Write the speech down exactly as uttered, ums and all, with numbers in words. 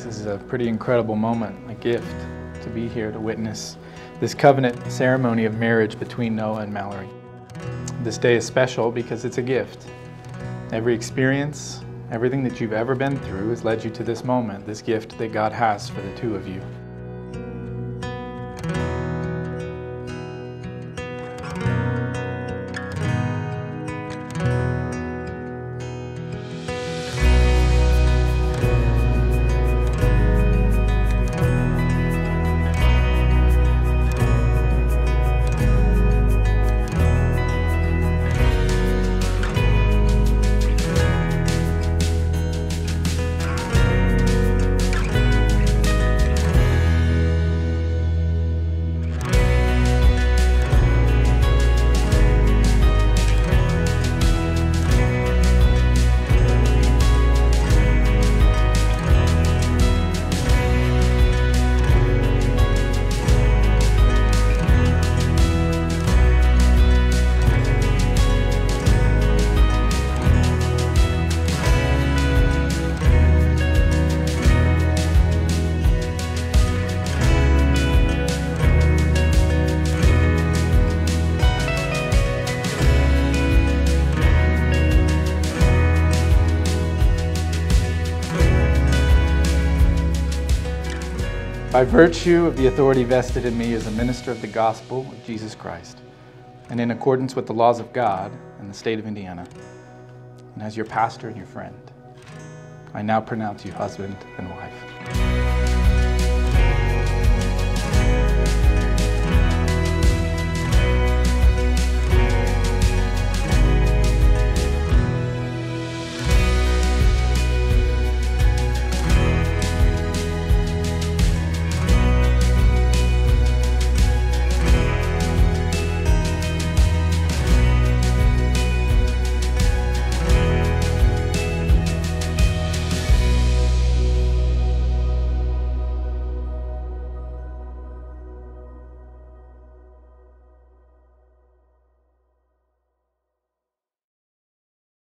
is a pretty incredible moment, a gift to be here to witness this covenant ceremony of marriage between Noah and Mallory. This day is special because it's a gift. Every experience, everything that you've ever been through has led you to this moment, this gift that God has for the two of you. By virtue of the authority vested in me as a minister of the gospel of Jesus Christ, and in accordance with the laws of God and the state of Indiana, and as your pastor and your friend, I now pronounce you husband and wife.